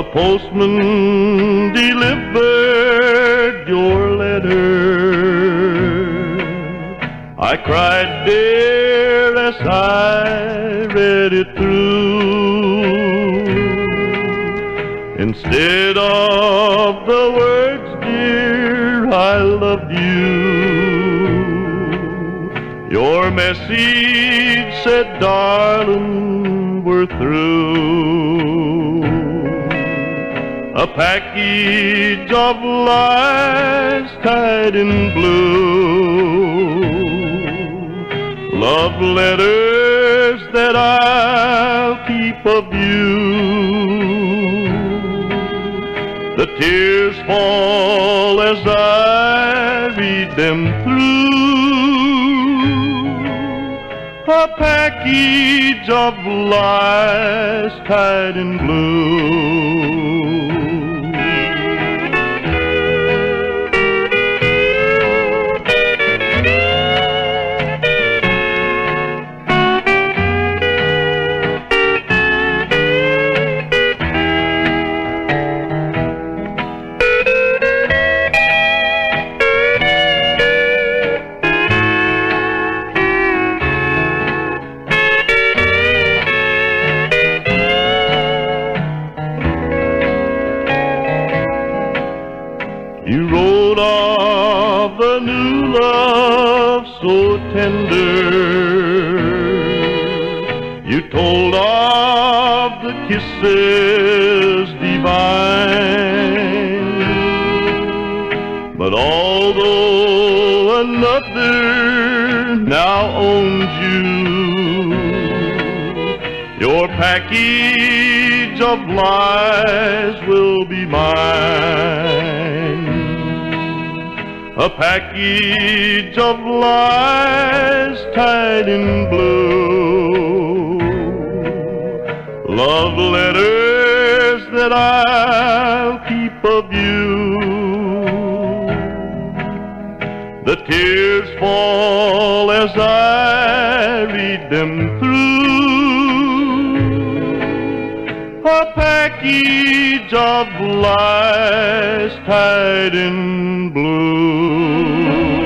The postman delivered your letter. I cried, dear, as I read it through. Instead of the words, dear, I love you, your message said, darling, we're through. A package of lies tied in blue, love letters that I'll keep of you. The tears fall as I read them through. A package of lies tied in blue. You wrote of the new love so tender. You told of the kisses divine. But although another now owns you, your package of lies will be mine. A package of lies tied in blue, love letters that I'll keep of you. The tears fall as I read them through. A package of lies tied in blue.